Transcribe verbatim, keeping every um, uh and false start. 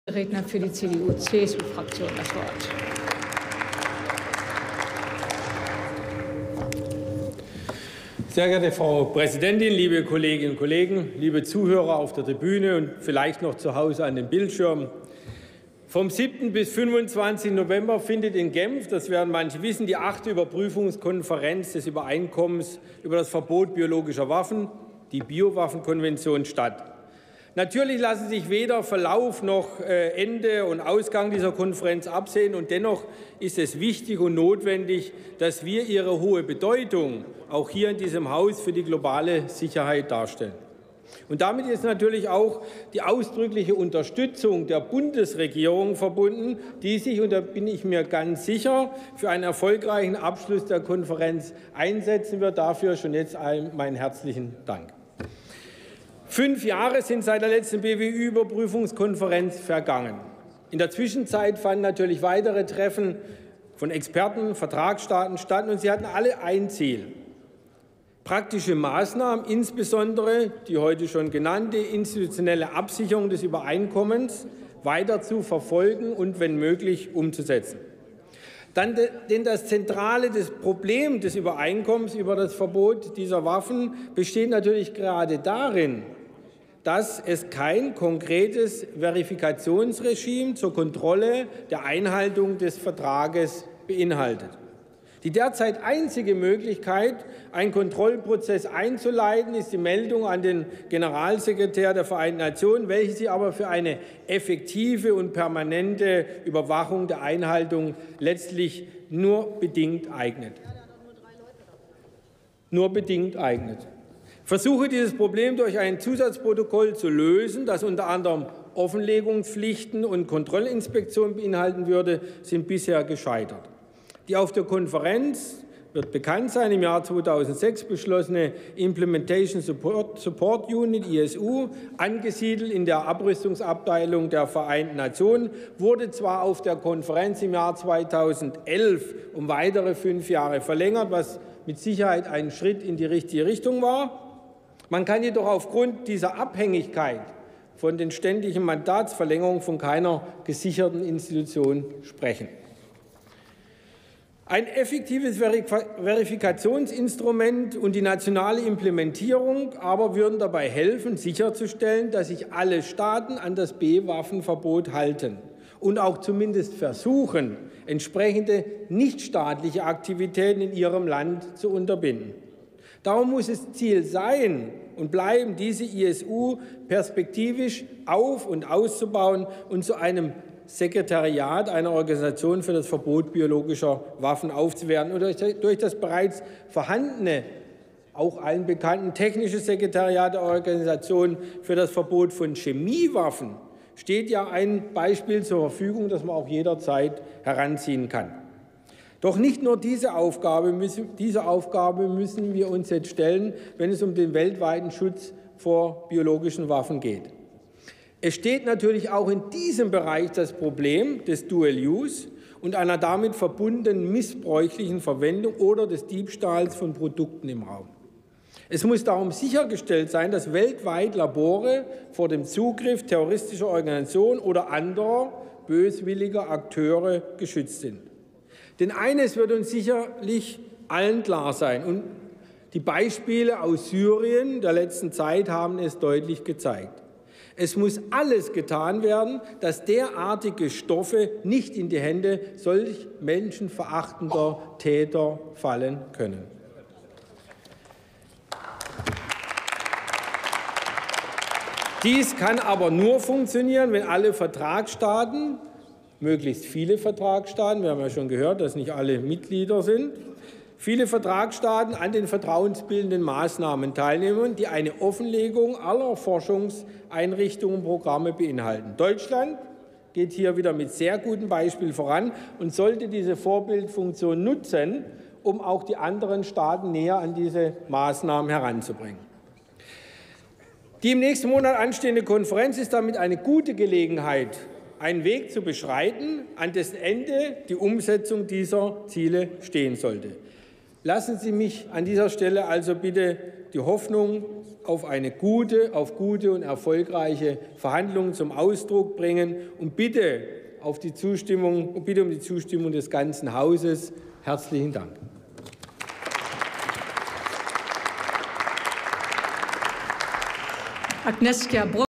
Redner für die C D U C S U-Fraktion das Wort. Sehr geehrte Frau Präsidentin, liebe Kolleginnen und Kollegen, liebe Zuhörer auf der Tribüne und vielleicht noch zu Hause an den Bildschirmen. Vom siebten bis fünfundzwanzigsten November findet in Genf, das werden manche wissen, die achte Überprüfungskonferenz des Übereinkommens über das Verbot biologischer Waffen, die Biowaffenkonvention, statt. Natürlich lassen sich weder Verlauf noch Ende und Ausgang dieser Konferenz absehen. Und dennoch ist es wichtig und notwendig, dass wir ihre hohe Bedeutung auch hier in diesem Haus für die globale Sicherheit darstellen. Und damit ist natürlich auch die ausdrückliche Unterstützung der Bundesregierung verbunden, die sich, und da bin ich mir ganz sicher, für einen erfolgreichen Abschluss der Konferenz einsetzen wird. Dafür schon jetzt allen meinen herzlichen Dank. Fünf Jahre sind seit der letzten B W Ü-Überprüfungskonferenz vergangen. In der Zwischenzeit fanden natürlich weitere Treffen von Experten, Vertragsstaaten statt, und sie hatten alle ein Ziel: praktische Maßnahmen, insbesondere die heute schon genannte institutionelle Absicherung des Übereinkommens, weiter zu verfolgen und, wenn möglich, umzusetzen. Dann, denn das zentrale das Problem des Übereinkommens über das Verbot dieser Waffen besteht natürlich gerade darin, dass es kein konkretes Verifikationsregime zur Kontrolle der Einhaltung des Vertrages beinhaltet. Die derzeit einzige Möglichkeit, einen Kontrollprozess einzuleiten, ist die Meldung an den Generalsekretär der Vereinten Nationen, welche sich aber für eine effektive und permanente Überwachung der Einhaltung letztlich nur bedingt eignet. Nur bedingt eignet. Versuche, dieses Problem durch ein Zusatzprotokoll zu lösen, das unter anderem Offenlegungspflichten und Kontrollinspektionen beinhalten würde, sind bisher gescheitert. Die auf der Konferenz, wird bekannt sein, im Jahr zweitausendsechs beschlossene Implementation Support, Support Unit, I S U, angesiedelt in der Abrüstungsabteilung der Vereinten Nationen, wurde zwar auf der Konferenz im Jahr zweitausendelf um weitere fünf Jahre verlängert, was mit Sicherheit ein Schritt in die richtige Richtung war. Man kann jedoch aufgrund dieser Abhängigkeit von den ständigen Mandatsverlängerungen von keiner gesicherten Institution sprechen. Ein effektives Verifikationsinstrument und die nationale Implementierung aber würden dabei helfen, sicherzustellen, dass sich alle Staaten an das B-Waffenverbot halten und auch zumindest versuchen, entsprechende nichtstaatliche Aktivitäten in ihrem Land zu unterbinden. Darum muss es Ziel sein und bleiben, diese I S U perspektivisch auf- und auszubauen und zu einem Sekretariat einer Organisation für das Verbot biologischer Waffen aufzuwerten. Und durch das bereits vorhandene, auch allen bekannten technische Sekretariat der Organisation für das Verbot von Chemiewaffen steht ja ein Beispiel zur Verfügung, das man auch jederzeit heranziehen kann. Doch nicht nur diese Aufgabe, müssen, diese Aufgabe müssen wir uns jetzt stellen, wenn es um den weltweiten Schutz vor biologischen Waffen geht. Es steht natürlich auch in diesem Bereich das Problem des Dual Use und einer damit verbundenen missbräuchlichen Verwendung oder des Diebstahls von Produkten im Raum. Es muss darum sichergestellt sein, dass weltweit Labore vor dem Zugriff terroristischer Organisationen oder anderer böswilliger Akteure geschützt sind. Denn eines wird uns sicherlich allen klar sein, und die Beispiele aus Syrien der letzten Zeit haben es deutlich gezeigt. Es muss alles getan werden, dass derartige Stoffe nicht in die Hände solch menschenverachtender Täter fallen können. Dies kann aber nur funktionieren, wenn alle Vertragsstaaten, möglichst viele Vertragsstaaten, wir haben ja schon gehört, dass nicht alle Mitglieder sind, viele Vertragsstaaten an den vertrauensbildenden Maßnahmen teilnehmen, die eine Offenlegung aller Forschungseinrichtungen und Programme beinhalten. Deutschland geht hier wieder mit sehr gutem Beispiel voran und sollte diese Vorbildfunktion nutzen, um auch die anderen Staaten näher an diese Maßnahmen heranzubringen. Die im nächsten Monat anstehende Konferenz ist damit eine gute Gelegenheit, einen Weg zu beschreiten, an dessen Ende die Umsetzung dieser Ziele stehen sollte. Lassen Sie mich an dieser Stelle also bitte die Hoffnung auf eine gute, auf gute und erfolgreiche Verhandlungen zum Ausdruck bringen und bitte, auf die Zustimmung, bitte um die Zustimmung des ganzen Hauses. Herzlichen Dank. Agnieszka